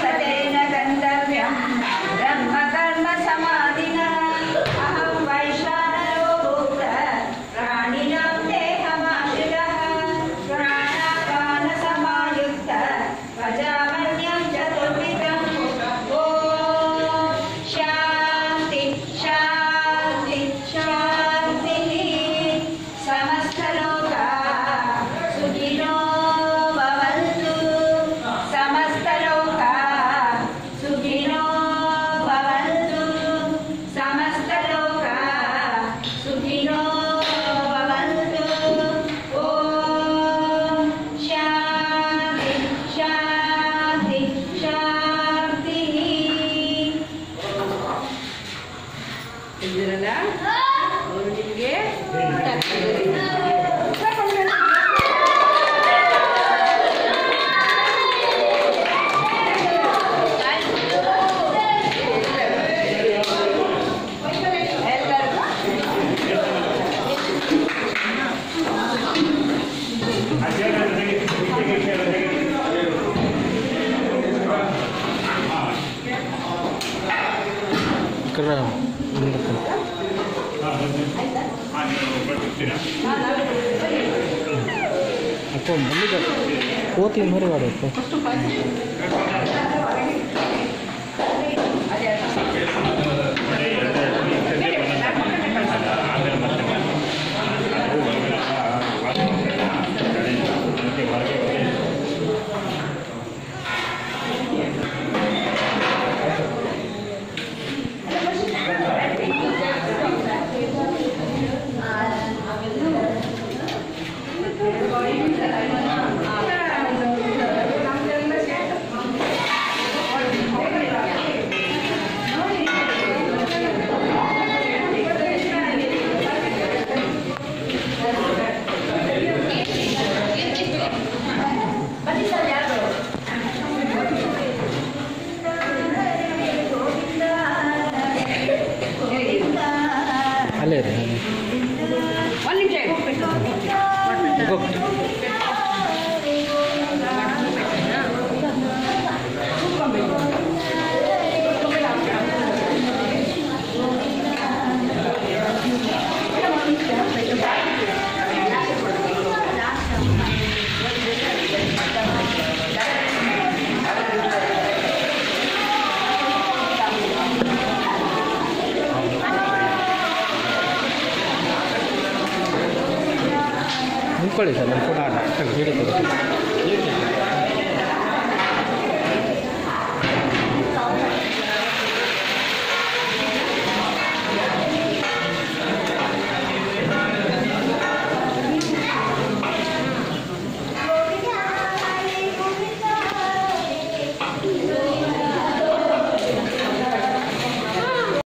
सतेन गन्तव्यं ब्रह्मकर्म समाधिनः अहं वैश्वानरो भूत प्राणिनां देहमाश्रितः प्राणापानसमायुक्त प्रजापत्यं चतुर्विधम् ॐ शान्ति शान्ति शान्तिः समस्तलोकाः सुखिनो भवन्तु समस्तलोकाः सुखिनो भवन्तु समस्तलोकाः सुखिनो भवन्तु ॐ शान्ति शान्ति शान्तिः ಇದಿರಲ್ಲ ಅವರು ನಿಮಗೆ ಅಪ್ಪ ಮಲ್ಲಿಗೆ ಕೋತಿ ಮರಿವಾಡಪ್ಪ ಅಲ್ಲೇ ರೀ ಒಂದು ನಿಮಿಷ ನಿಂತ್ಕೊಳ್ಳಿ ಸರ್ ನಮ್ಮ ಕೂಡ ಹಿಡಿತದೆ